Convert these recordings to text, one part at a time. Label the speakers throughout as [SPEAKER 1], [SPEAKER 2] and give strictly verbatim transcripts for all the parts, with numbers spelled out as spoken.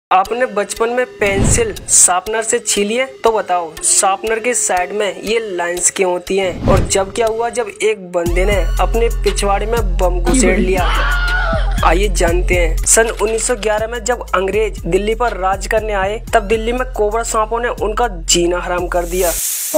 [SPEAKER 1] आपने बचपन में पेंसिल शार्पनर से छीली है? तो बताओ शार्पनर के साइड में ये लाइंस क्यों होती हैं? और जब क्या हुआ जब एक बंदे ने अपने पिछवाड़े में बम घुसेड़ लिया? आइए जानते हैं। सन उन्नीस सौ ग्यारह में जब अंग्रेज दिल्ली पर राज करने आए तब दिल्ली में कोबरा सांपों ने उनका जीना हराम कर दिया।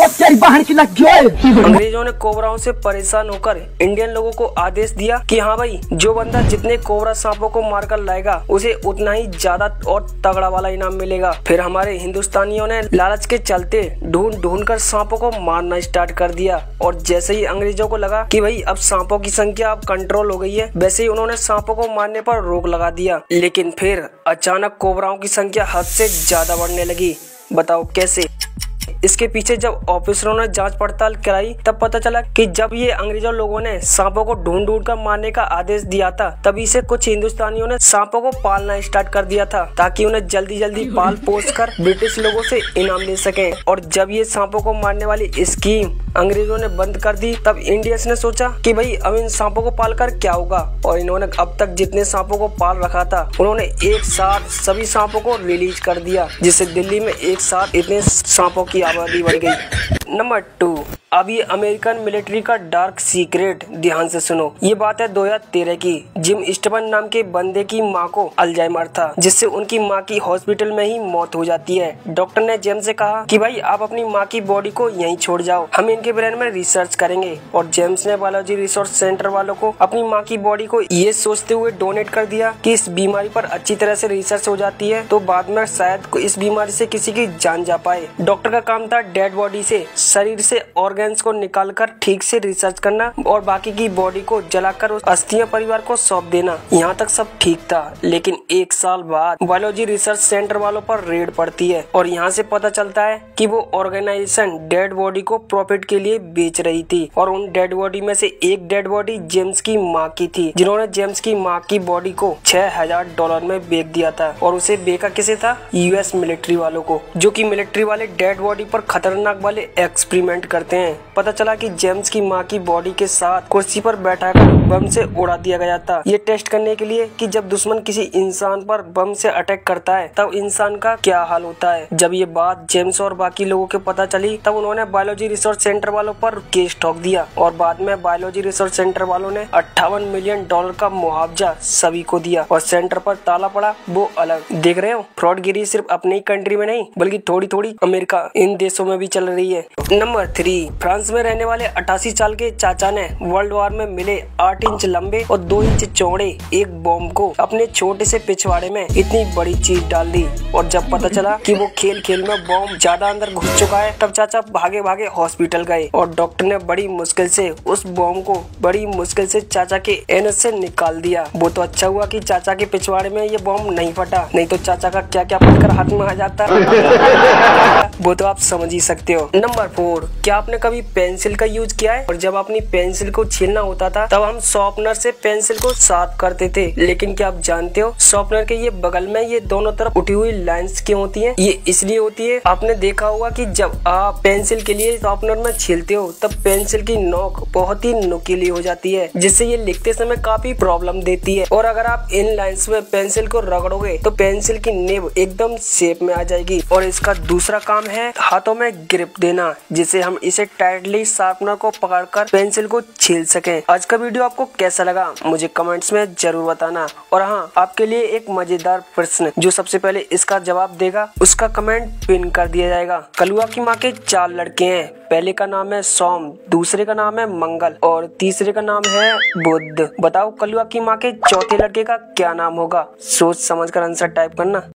[SPEAKER 1] अंग्रेजों ने कोबराओं से परेशान होकर इंडियन लोगों को आदेश दिया कि हाँ भाई, जो बंदा जितने कोबरा सांपों को मारकर लाएगा उसे उतना ही ज्यादा और तगड़ा वाला इनाम मिलेगा। फिर हमारे हिंदुस्तानियों ने लालच के चलते ढूंढ ढूंढ कर सांपों को मारना स्टार्ट कर दिया। और जैसे ही अंग्रेजों को लगा कि भाई अब सांपों की संख्या अब कंट्रोल हो गई है, वैसे ही उन्होंने सांपों को मारने पर रोक लगा दिया। लेकिन फिर अचानक कोबराओं की संख्या हद से ज्यादा बढ़ने लगी। बताओ कैसे? इसके पीछे जब ऑफिसरों ने जांच पड़ताल कराई तब पता चला कि जब ये अंग्रेजों लोगों ने सांपों को ढूंढ ढूंढ कर मारने का आदेश दिया था, तभी से कुछ हिंदुस्तानियों ने सांपों को पालना स्टार्ट कर दिया था ताकि उन्हें जल्दी जल्दी पाल पोस कर ब्रिटिश लोगों से इनाम ले सकें। और जब ये सांपों को मारने वाली स्कीम अंग्रेजों ने बंद कर दी तब इंडियंस ने सोचा कि भाई अब इन सांपों को पाल कर क्या होगा। और इन्होंने अब तक जितने सांपों को पाल रखा था उन्होंने एक साथ सभी सांपों को रिलीज कर दिया, जिससे दिल्ली में एक साथ इतने सांपों की आबादी बढ़ गई। नंबर टू, अब ये अमेरिकन मिलिट्री का डार्क सीक्रेट। ध्यान से सुनो, ये बात है दो हज़ार तेरह की। जिम स्टीवन नाम के बंदे की माँ को अल्जाइमर था, जिससे उनकी माँ की हॉस्पिटल में ही मौत हो जाती है। डॉक्टर ने जेम्स से कहा कि भाई आप अपनी माँ की बॉडी को यहीं छोड़ जाओ, हम इनके ब्रेन में रिसर्च करेंगे। और जेम्स ने बायोलॉजी रिसर्च सेंटर वालों को अपनी माँ की बॉडी को ये सोचते हुए डोनेट कर दिया कि इस बीमारी पर अच्छी तरह से रिसर्च हो जाती है तो बाद में शायद इस बीमारी से किसी की जान जा पाए। डॉक्टर का काम था डेड बॉडी से शरीर से ऑर्गन्स को निकालकर ठीक से रिसर्च करना और बाकी की बॉडी को जलाकर उस अस्थियां परिवार को सौंप देना। यहाँ तक सब ठीक था, लेकिन एक साल बाद बायोलॉजी रिसर्च सेंटर वालों पर रेड पड़ती है और यहाँ से पता चलता है कि वो ऑर्गेनाइजेशन डेड बॉडी को प्रॉफिट के लिए बेच रही थी। और उन डेड बॉडी में से एक डेड बॉडी जेम्स की माँ की थी, जिन्होंने जेम्स की माँ की बॉडी को छह हजार डॉलर में बेच दिया था। और उसे बेचा किसे था? यूएस मिलिट्री वालों को, जो कि मिलिट्री वाले डेड बॉडी पर खतरनाक वाले एक्सपेरिमेंट करते हैं। पता चला कि जेम्स की माँ की बॉडी के साथ कुर्सी पर बैठाकर बम से उड़ा दिया गया था, ये टेस्ट करने के लिए कि जब दुश्मन किसी इंसान पर बम से अटैक करता है तब इंसान का क्या हाल होता है। जब ये बात जेम्स और बाकी लोगों के पता चली तब उन्होंने बायोलॉजी रिसर्च सेंटर वालों पर केस ठोक दिया और बाद में बायोलॉजी रिसर्च सेंटर वालों ने अट्ठावन मिलियन डॉलर का मुआवजा सभी को दिया और सेंटर पर ताला पड़ा वो अलग। देख रहे हो, फ्रॉडगिरी सिर्फ अपनी ही कंट्री में नहीं बल्कि थोड़ी थोड़ी अमेरिका इन देशों में भी चल रही है। नंबर थ्री, फ्रांस में रहने वाले अठासी साल के चाचा ने वर्ल्ड वॉर में मिले आठ इंच लंबे और दो इंच चौड़े एक बॉम्ब को अपने छोटे से पिछवाड़े में इतनी बड़ी चीज डाल दी। और जब पता चला कि वो खेल खेल में बॉम्ब ज्यादा अंदर घुस चुका है तब चाचा भागे भागे हॉस्पिटल गए और डॉक्टर ने बड़ी मुश्किल से उस बॉम्ब को बड़ी मुश्किल से चाचा के एनस से निकाल दिया। वो तो अच्छा हुआ कि चाचा के पिछवाड़े में ये बॉम्ब नहीं फटा, नहीं तो चाचा का क्या क्या फटकर हाथ में आ जाता। वो तो आप समझ ही सकते हो। नंबर फोर, क्या आपने कभी पेंसिल का यूज किया है? और जब अपनी पेंसिल को छीलना होता था तब हम शार्पनर से पेंसिल को साफ करते थे, लेकिन क्या आप जानते हो शार्पनर के ये बगल में ये दोनों तरफ उठी हुई लाइंस क्यों होती हैं? ये इसलिए होती है, आपने देखा होगा कि जब आप पेंसिल के लिए शार्पनर में छीलते हो तब पेंसिल की नोक बहुत ही नुकीली हो जाती है, जिससे ये लिखते समय काफी प्रॉब्लम देती है। और अगर आप इन लाइंस में पेंसिल को रगड़ोगे तो पेंसिल की नेब एकदम शेप में आ जाएगी। और इसका दूसरा काम है हाथों में ग्रिप देना, जिससे हम इसे टाइटली शार्पनर को पकड़कर पेंसिल को छील सकें। आज का वीडियो आपको कैसा लगा मुझे कमेंट्स में जरूर बताना। और हाँ, आपके लिए एक मजेदार प्रश्न, जो सबसे पहले इसका जवाब देगा उसका कमेंट पिन कर दिया जाएगा। कलुआ की माँ के चार लड़के हैं, पहले का नाम है सोम, दूसरे का नाम है मंगल और तीसरे का नाम है बुध। बताओ कलुआ की माँ के चौथे लड़के का क्या नाम होगा? सोच समझ कर आंसर टाइप करना।